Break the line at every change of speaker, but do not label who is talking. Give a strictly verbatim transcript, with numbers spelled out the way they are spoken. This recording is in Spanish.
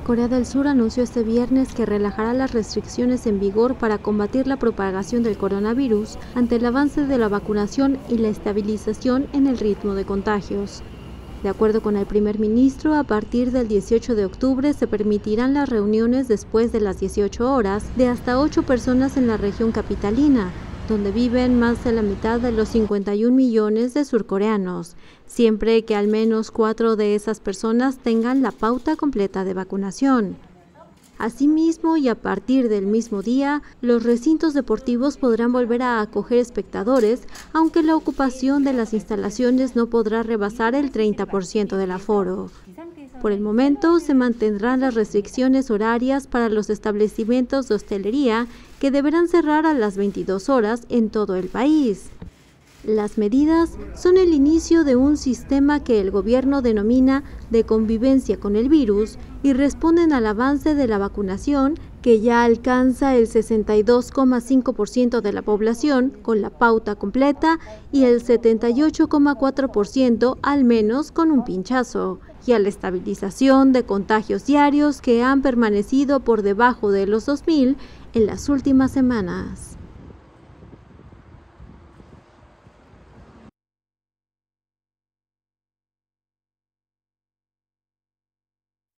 Corea del Sur anunció este viernes que relajará las restricciones en vigor para combatir la propagación del coronavirus ante el avance de la vacunación y la estabilización en el ritmo de contagios. De acuerdo con el primer ministro, a partir del dieciocho de octubre se permitirán las reuniones después de las dieciocho horas de hasta ocho personas en la región capitalina, donde viven más de la mitad de los cincuenta y un millones de surcoreanos, siempre que al menos cuatro de esas personas tengan la pauta completa de vacunación. Asimismo, y a partir del mismo día, los recintos deportivos podrán volver a acoger espectadores, aunque la ocupación de las instalaciones no podrá rebasar el treinta por ciento del aforo. Por el momento, se mantendrán las restricciones horarias para los establecimientos de hostelería, que deberán cerrar a las veintidós horas en todo el país. Las medidas son el inicio de un sistema que el gobierno denomina de convivencia con el virus y responden al avance de la vacunación, que ya alcanza el sesenta y dos coma cinco por ciento de la población con la pauta completa y el setenta y ocho coma cuatro por ciento al menos con un pinchazo, y a la estabilización de contagios diarios que han permanecido por debajo de los dos mil en las últimas semanas.